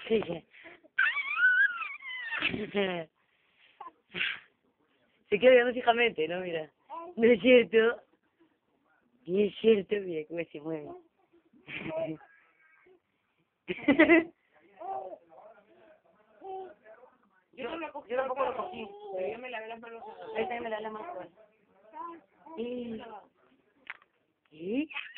Se queda mirando fijamente, ¿no? Mira. No es cierto. Y es cierto, mira cómo se mueve. Yo tampoco lo cogí, pero yo me lavé las manos. Ahí también me lavé las manos. ¿Y?